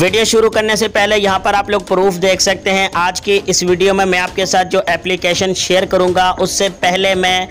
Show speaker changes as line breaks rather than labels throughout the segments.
Video शुरू करने से पहले यहाँ पर आप लोग प्रूफ देख सकते हैं। आज की इस वीडियो में मैं आपके साथ जो एप्लीकेशन शेयर करूँगा उससे पहले मैं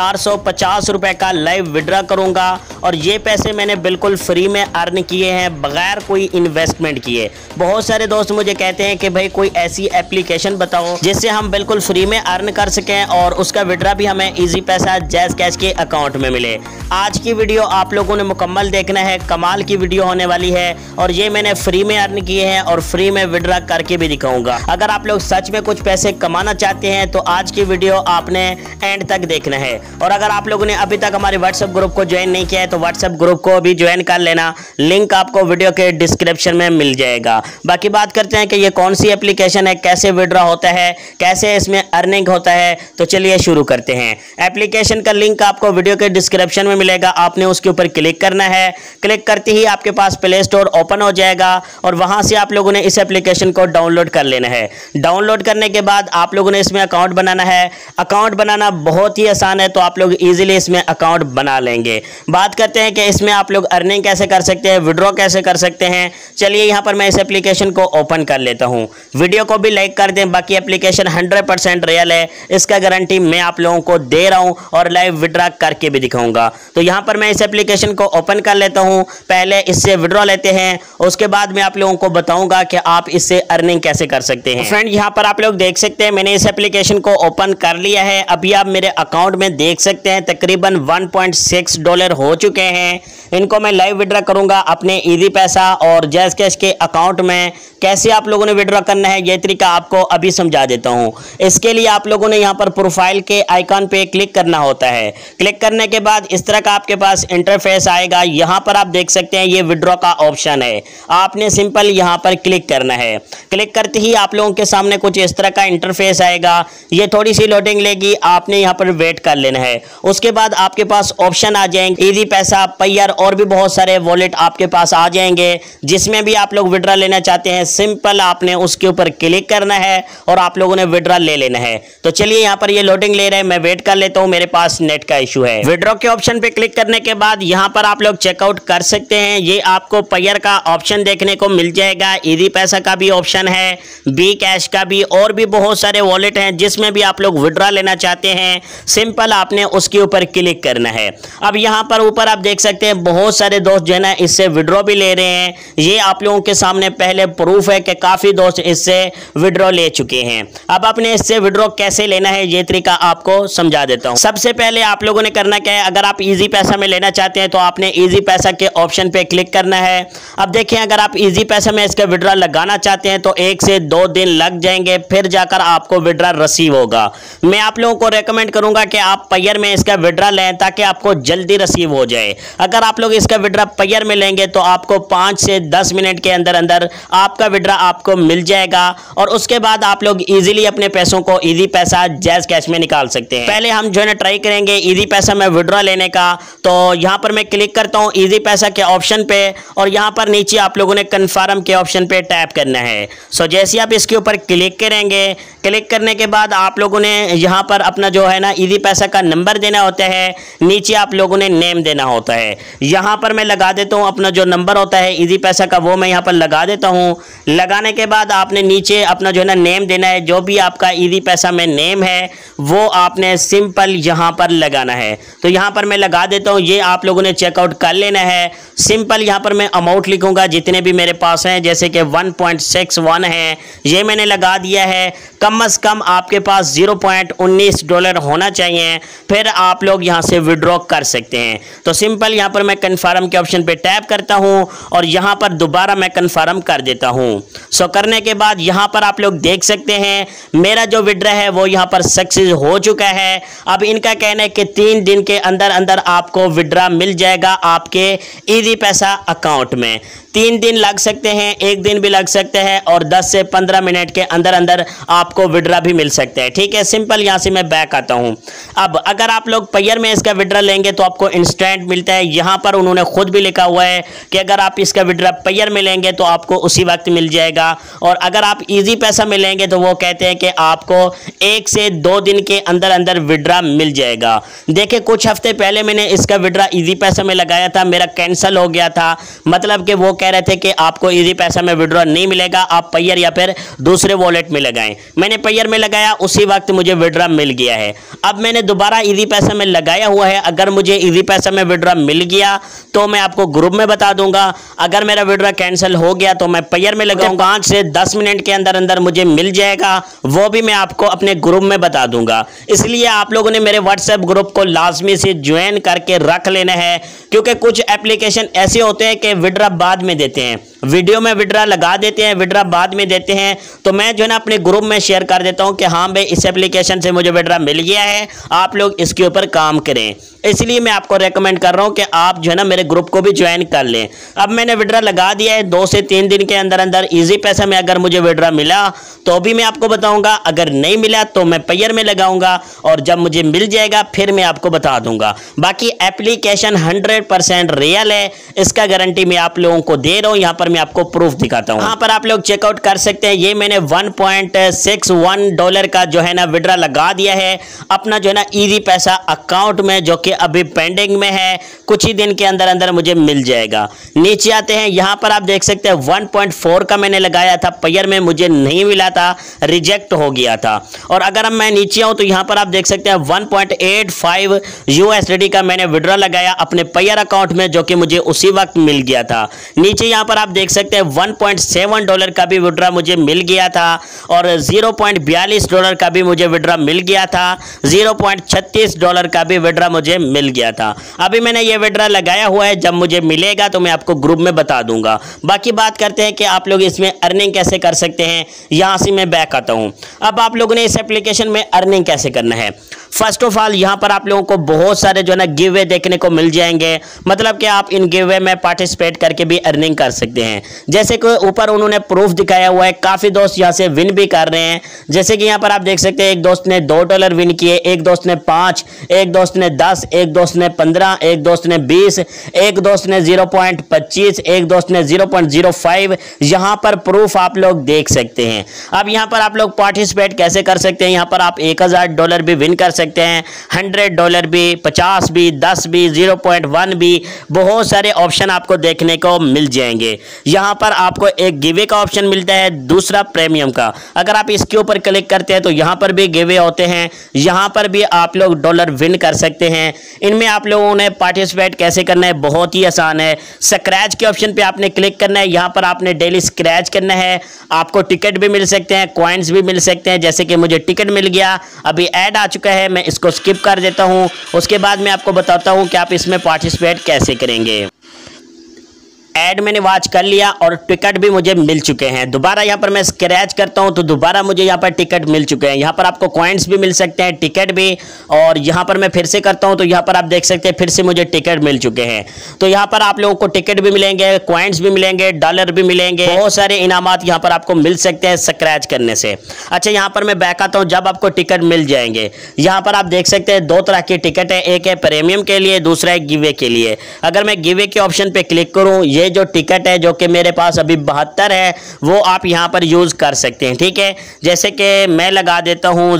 450 रुपये का लाइव विड्रॉ करूँगा और ये पैसे मैंने बिल्कुल फ्री में अर्न किए हैं बगैर कोई इन्वेस्टमेंट किए। बहुत सारे दोस्त मुझे कहते हैं कि भाई कोई ऐसी एप्लीकेशन बताओ जिससे हम बिल्कुल फ्री में अर्न कर सकें और उसका विड्रॉ भी हमें ईजी पैसा जैज़ कैश के अकाउंट में मिले। आज की वीडियो आप लोगों ने मुकम्मल देखना है, कमाल की वीडियो होने वाली है और ये मैंने फ्री में अर्न किए हैं और फ्री में विड्रॉ करके भी दिखाऊंगा। अगर आप लोग सच में कुछ पैसे कमाना चाहते हैं तो आज की वीडियो आपने एंड तक देखना है। और अगर आप लोगों ने अभी तक हमारे व्हाट्सएप ग्रुप को ज्वाइन नहीं किया है तो व्हाट्सएप ग्रुप को भी ज्वाइन कर लेना, लिंक आपको वीडियो के डिस्क्रिप्शन में मिल जाएगा। बाकी बात करते हैं कि ये कौन सी एप्लीकेशन है, कैसे विड्रॉ होता है, कैसे इसमें अर्निंग होता है। तो चलिए शुरू करते हैं। एप्लीकेशन का लिंक आपको वीडियो के डिस्क्रिप्शन में मिलेगा, आपने उसके ऊपर क्लिक करना है। क्लिक करते ही आपके पास प्ले स्टोर ओपन हो जाएगा और वहां से आप लोगों ने इस एप्लीकेशन को डाउनलोड कर लेना है। डाउनलोड करने के बाद आप लोगों ने इसमें अकाउंट बनाना है। अकाउंट बनाना बहुत ही आसान है तो आप लोग इजीली इसमें अकाउंट बना लेंगे। बात करते हैं कि इसमें आप लोग अर्निंग कैसे कर सकते हैं, विड्रॉ कैसे कर सकते हैं। चलिए यहाँ पर मैं इस एप्लीकेशन को ओपन कर लेता हूँ। वीडियो को भी लाइक कर दें। बाकी एप्लीकेशन 100% रियल है, इसका गारंटी मैं आप लोगों को दे रहा हूँ और लाइव विड्रॉ करके भी दिखाऊंगा। तो यहाँ पर मैं इस एप्लीकेशन को ओपन कर लेता हूँ। पहले इससे विड्रॉ लेते हैं, उसके बाद मैं आप लोगों को बताऊंगा कि आप इससे अर्निंग कैसे कर सकते हैं। फ्रेंड यहाँ पर आप लोग देख सकते हैं मैंने इस एप्लीकेशन को ओपन कर लिया है। अभी आप मेरे अकाउंट में देख सकते हैं तकरीबन $1.6 हो चुके हैं। इनको मैं लाइव विड्रॉ करूंगा अपने ईजी पैसा और जैज़ कैश के अकाउंट में। कैसे आप लोगों ने विड्रॉ करना है ये तरीका आपको अभी समझा देता हूं। इसके लिए आप लोगों ने यहां पर प्रोफाइल के आइकन पे क्लिक करना होता है। क्लिक करने के बाद इस तरह का आपके पास इंटरफेस आएगा। यहां पर आप देख सकते हैं ये विड्रॉ का ऑप्शन है, आपने सिंपल यहां पर क्लिक करना है। क्लिक करते ही आप लोगों के सामने कुछ इस तरह का इंटरफेस आएगा। ये थोड़ी सी लोडिंग लेगी, आपने यहां पर वेट कर लेना है। उसके बाद आपके पास ऑप्शन आ जाएंगे ईजी पैसा, पेयर और भी बहुत सारे वॉलेट आपके पास आ जाएंगे। जिसमें भी आप लोग विड्रॉ लेना चाहते हैं सिंपल आपने उसके ऊपर क्लिक करना है और आप लोगों ने विड्रॉ ले लेना है। तो चलिए यहाँ पर ये लोडिंग ले रहे हैं, मैं वेट कर लेता हूँ, मेरे पास नेट का इशू है। विड्रॉ के ऑप्शन पे क्लिक करने के बाद यहाँ पर आप लोग चेकआउट कर सकते हैं। ये आपको पेयर का ऑप्शन देखने को मिल जाएगा, ईजी पैसा का भी ऑप्शन है, बी कैश का भी, और भी बहुत सारे वॉलेट हैं जिसमें भी आप लोग विड्रॉ लेना चाहते हैं। सिंपल आपने उसके ऊपर क्लिक करना है। अब यहाँ पर ऊपर आप देख सकते हैं बहुत सारे दोस्त जो है ना इससे विड्रॉ भी ले रहे हैं। ये आप लोगों के सामने पहले प्रूफ है कि काफी दोस्त इससे विड्रॉ ले चुके हैं। अब आपने इससे विड्रॉ कैसे लेना है ये तरीका आपको समझा देता हूं। सबसे पहले आप लोगों ने करना क्या है, अगर आप इजी पैसा में लेना चाहते हैं तो आपने इजी पैसा के ऑप्शन पे क्लिक करना है। अब देखें अगर आप इजी पैसा में इसका विड्रॉ लगाना चाहते हैं तो 1 से 2 दिन लग जाएंगे, फिर जाकर आपको विड्रॉ रिसीव होगा। मैं आप लोगों को रेकमेंड करूंगा कि आप पेयर में इसका विड्रॉ लें ताकि आपको जल्दी रिसीव हो जाए। अगर आप लोग इसका विड्रॉ पेयर में लेंगे तो आपको 5 से 10 मिनट के अंदर अंदर आपका विड्रॉ आपको मिल जाएगा और उसके बाद आप लोग इजीली अपने पैसों को इजी पैसा जैज़ कैश में निकाल सकते हैं। पहले हम जो है ना ट्राई करेंगे इजी पैसा में विड्रॉ लेने का। तो यहां पर मैं क्लिक करता हूं इजी पैसा के ऑप्शन पे और यहां पर नीचे आप लोगों ने कंफर्म के ऑप्शन पे टैप करना है। सो जैसे आप इसके ऊपर क्लिक करेंगे, क्लिक करने के बाद आप लोगों ने यहां पर अपना जो है ना इजी पैसा का नंबर देना होता है, नीचे आप लोगों ने नेम देना होता है। यहां पर मैं लगा देता हूं अपना जो नंबर होता है इजी पैसा का, वो मैं यहां पर लगा देता हूं। लगाने के बाद आपने नीचे अपना जो है ना नेम देना है, जो भी आपका इजी पैसा में नेम है वो आपने सिंपल यहां पर लगाना है। तो यहां पर मैं लगा देता हूं, ये आप लोगों ने चेकआउट कर लेना है। सिंपल यहां पर मैं अमाउंट लिखूंगा जितने भी मेरे पास हैं, जैसे कि 1.61 है, ये मैंने लगा दिया है। कम से कम आपके पास $0.19 होना चाहिए, फिर आप लोग यहां से विड्रॉ कर सकते हैं। तो सिंपल यहां पर मैं कंफर्म के ऑप्शन पे टैप करता हूं और यहां पर दोबारा मैं कंफर्म कर देता हूं। सो करने के बाद यहां पर आप लोग देख सकते हैं मेरा जो विड्रॉ है वो यहां पर सक्सेस हो चुका है। अब इनका कहना है कि 3 दिन के अंदर अंदर आपको विड्रॉ मिल जाएगा आपके ईजी पैसा अकाउंट में। 3 दिन लग सकते हैं, 1 दिन भी लग सकते हैं और 10 से 15 मिनट के अंदर अंदर आपको विड्रॉ भी मिल सकता है। ठीक है, सिंपल यहां से मैं बैक आता हूं। अब अगर आप लोग पेयर में इसका विड्रॉ लेंगे तो आपको इंस्टेंट मिलता है। यहां पर उन्होंने खुद भी लिखा हुआ है कि अगर आप इसका विड्रॉ पेयर में लेंगे तो आपको उसी वक्त मिल जाएगा और अगर आप इजी पैसा में लेंगे तो वो कहते हैं कि आपको 1 से 2 दिन के अंदर अंदर विड्रॉ मिल जाएगा। देखिए कुछ हफ्ते पहले मैंने इसका विड्रॉ इजी पैसा में लगाया था, मेरा कैंसिल हो गया था। मतलब कि वो कह रहे थे कि आपको इजी पैसा में विड्रॉ नहीं मिलेगा, आप पेयर या फिर दूसरे वॉलेट में लगाएं। मैंने पेयर में लगाया, उसी वक्त मुझे विड्रॉ मिल गया है। अब मैंने दोबारा इजी पैसा में लगाया हुआ है, अगर मुझे इजी पैसा में विड्रॉ मिल गया तो मैं आपको ग्रुप में बता दूंगा। अगर मेरा विड्रॉ कैंसिल हो गया तो मैं पेयर में लगाऊंगा। 5 से 10 मिनट के अंदर अंदर मुझे मिल जाएगा, वो भी मैं आपको अपने ग्रुप में बता दूंगा। इसलिए आप लोगों ने मेरे व्हाट्सएप ग्रुप को लाजमी से ज्वाइन करके रख लेना है, क्योंकि कुछ एप्लीकेशन ऐसे होते हैं कि विड्रॉ बाद में देते हैं, वीडियो में विड्रॉ लगा देते हैं, विड्रॉ बाद में देते हैं। तो मैं जो है ना अपने ग्रुप में शेयर कर देता हूं कि हाँ भाई इस एप्लीकेशन से मुझे विड्रॉ मिल गया है, आप लोग इसके ऊपर काम करें। इसलिए मैं आपको रेकमेंड कर रहा हूं कि आप जो है ना मेरे ग्रुप को भी ज्वाइन कर लें। अब मैंने विड्रॉ लगा दिया है, 2 से 3 दिन के अंदर अंदर इजी पैसा में अगर मुझे विड्रॉ मिला तो भी मैं आपको बताऊंगा, अगर नहीं मिला तो मैं पेयर में लगाऊंगा और जब मुझे मिल जाएगा फिर मैं आपको बता दूंगा। बाकी एप्लीकेशन 100% रियल है, इसका गारंटी मैं आप लोगों को दे रहा हूं। यहां पर मैं आपको प्रूफ दिखाता हूं, यहां पर आप लोग चेकआउट कर सकते हैं। ये मैंने $1.61 का जो है ना विड्रॉ लगा दिया है अपना जो है ना इजी पैसा अकाउंट में, जो कि अभी पेंडिंग में है, कुछ ही दिन के अंदर अंदर मुझे मिल जाएगा। नीचे आते हैं, यहां पर आप देख सकते हैं 1.4 का मैंने लगाया था पेयर में, मुझे नहीं मिला था, रिजेक्ट हो गया था। और अगर मैं नीचे आऊं तो यहां पर आप देख सकते हैं 1.85 USD का मैंने विड्रॉ लगाया अपने पेयर अकाउंट में, जो कि मुझे उसी वक्त मिल गया था। नीचे यहां पर आप देख सकते हैं $1.7 का भी विड्रॉ मुझे मिल गया था और $0.42 का भी मुझे विड्रॉ मिल गया था, $0.36 का भी विड्रॉ मुझे मिल गया था। अभी मैंने ये विड्रॉ लगाया हुआ है, जब मुझे मिलेगा तो मैं आपको ग्रुप में बता दूंगा। बाकी बात करते हैं कि आप लोग इसमें अर्निंग कैसे कर सकते हैं। यहां से मैं बैक आता हूं। अब आप लोगों ने इस एप्लीकेशन में अर्निंग कैसे करना है। फर्स्ट ऑफ ऑल यहां पर आप लोगों को बहुत सारे जो है ना गिव अवे देखने को मिल जाएंगे, मतलब कि आप इन गिव अवे में पार्टिसिपेट करके भी अर्निंग कर सकते हैं। जैसे कि ऊपर उन्होंने प्रूफ दिखाया हुआ है, काफी दोस्त यहां से विन भी कर रहे हैं। जैसे कि यहां पर आप देख सकते हैं एक दोस्त ने $2 विन किए, एक दोस्त ने 5, एक दोस्त ने 10, एक दोस्त ने 15, एक दोस्त ने 20, एक दोस्त ने 0.25, एक दोस्त ने 0.05। यहां पर प्रूफ आप लोग देख सकते हैं। अब यहां पर आप लोग पार्टिसिपेट कैसे कर सकते हैं। यहां पर आप $1000 भी विन कर सकते हैं, $100 भी, 50 भी, 10 भी, 0.1 भी, बहुत सारे ऑप्शन आपको देखने को मिल जाएंगे। यहां पर आपको एक गिवे का ऑप्शन मिलता है, दूसरा प्रीमियम का। अगर आप इसके ऊपर क्लिक करते हैं तो यहां पर भी गिवे होते हैं, यहां पर भी आप लोग डॉलर विन कर सकते हैं। इनमें आप लोगों ने पार्टिसिपेट कैसे करना है, बहुत ही आसान है। स्क्रैच के ऑप्शन पे आपने क्लिक करना है, यहां पर आपने डेली स्क्रैच करना है, आपको टिकट भी मिल सकते हैं, कॉइन्स भी मिल सकते हैं। जैसे कि मुझे टिकट मिल गया, अभी ऐड आ चुका है, मैं इसको स्किप कर देता हूं। उसके बाद मैं आपको बताता हूं कि आप इसमें पार्टिसिपेट कैसे करेंगे। ऐड मैंने वॉच कर लिया और टिकट भी मुझे मिल चुके हैं। दोबारा यहाँ पर मैं स्क्रैच करता हूँ तो दोबारा मुझे यहाँ पर टिकट मिल चुके हैं। यहाँ पर आपको कॉइन्स भी मिल सकते हैं, टिकट भी। और यहाँ पर मैं फिर से करता हूँ तो यहाँ पर आप देख सकते हैं फिर से मुझे टिकट मिल चुके हैं। तो यहाँ पर आप लोगों को टिकट भी मिलेंगे, कॉइन्स भी मिलेंगे, डॉलर भी मिलेंगे, बहुत सारे इनामात यहाँ पर आपको मिल सकते हैं स्क्रैच करने से। अच्छा, यहाँ पर मैं बैक आता हूँ, जब आपको टिकट मिल जाएंगे यहाँ पर आप देख सकते हैं 2 तरह की टिकट है, एक है प्रीमियम के लिए, दूसरा है गिवे के लिए। अगर मैं गिवे के ऑप्शन पे क्लिक करूँ, ये जो टिकट है जो कि मेरे पास अभी 72 है, वो आप यहां पर यूज कर सकते हैं। ठीक है, जैसे कि मैं लगा देता हूं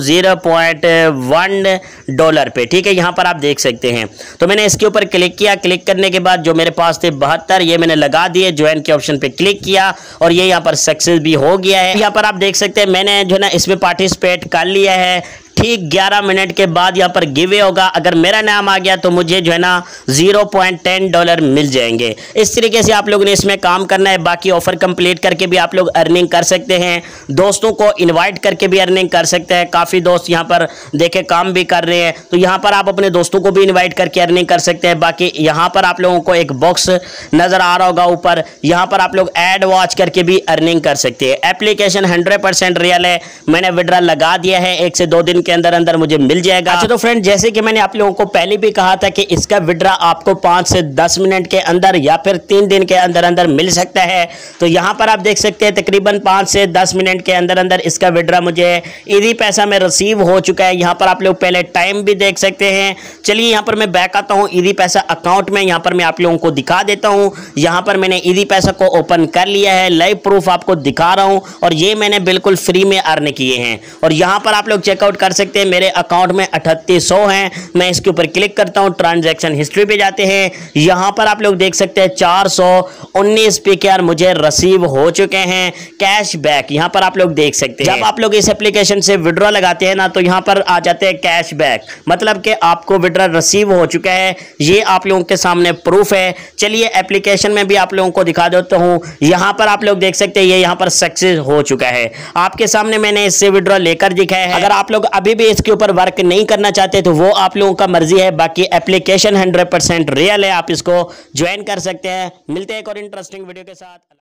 $0.1 पे। ठीक है, यहां पर आप देख सकते हैं। तो मैंने इसके ऊपर क्लिक किया, क्लिक करने के बाद जो मेरे पास थे 72, ये मैंने लगा दिए। ज्वाइन के ऑप्शन पे क्लिक किया और ये यहां पर सक्सेस भी हो गया है। यहां पर आप देख सकते हैं मैंने जो है ना इसमें पार्टिसिपेट कर लिया है। ठीक 11 मिनट के बाद यहाँ पर गिवे होगा, अगर मेरा नाम आ गया तो मुझे जो है ना $0.10 मिल जाएंगे। इस तरीके से आप लोगों ने इसमें काम करना है। बाकी ऑफर कंप्लीट करके भी आप लोग अर्निंग कर सकते हैं, दोस्तों को इनवाइट करके भी अर्निंग कर सकते हैं। काफ़ी दोस्त यहाँ पर देखे काम भी कर रहे हैं, तो यहाँ पर आप अपने दोस्तों को भी इन्वाइट करके अर्निंग कर सकते हैं। बाकी यहाँ पर आप लोगों को एक बॉक्स नज़र आ रहा होगा ऊपर, यहाँ पर आप लोग ऐड वॉच करके भी अर्निंग कर सकते हैं। एप्लीकेशन 100% रियल है। मैंने विड्रॉ लगा दिया है, 1 से 2 दिन के अंदर अंदर मुझे मिल जाएगा। अच्छा, तो फ्रेंड जैसे कि मैंने आप लोगों को पहले भी कहा था कि इसका विड्रॉ आपको 5 से 10 मिनट के अंदर या फिर 3 दिन के अंदर अंदर मिल सकता है। तो यहां पर आप देख सकते हैं तकरीबन 5 से 10 मिनट के अंदर अंदर इसका विड्रॉ मुझे इजी पैसा में रिसीव हो चुका है। यहां पर आप लोग पहले टाइम भी देख सकते हैं। चलिए यहां पर मैं बैक आता हूं इजी पैसा अकाउंट में। यहां पर मैं आप लोगों को दिखा देता हूं। यहां पर मैंने इजी पैसा को ओपन कर लिया है, लाइव प्रूफ आपको दिखा रहा हूं और ये मैंने बिल्कुल फ्री में अर्न किए हैं। और यहां पर आप लोग चेकआउट कर सकते हैं मेरे अकाउंट में 3800 हैं। मैं इसके ऊपर क्लिक करता हूं, ट्रांजैक्शन हिस्ट्री पे जाते हैं। यहां पर आप लोग देख सकते हैं 419 PKR मुझे रिसीव हो चुके हैं कैशबैक। यहां पर आप लोग देख सकते हैं जब आप लोग इस एप्लीकेशन से विड्रॉ लगाते हैं ना, तो यहां पर आ जाते हैं कैशबैक, मतलब कि आपको विड्रॉ रिसीव हो चुका है। ये आप लोगों के सामने प्रूफ है। चलिए एप्लीकेशन में भी आप लोगों को दिखा देता हूं। यहां पर आप लोग देख सकते हैं ये यहां पर सक्सेस हो चुका है। आपके सामने मैंने इससे विड्रॉ लेकर दिखाया है। अगर आप लोग अभी भी इसके ऊपर वर्क नहीं करना चाहते तो वो आप लोगों का मर्जी है। बाकी एप्लीकेशन 100% रियल है, आप इसको ज्वाइन कर सकते हैं। मिलते हैं एक और इंटरेस्टिंग वीडियो के साथ।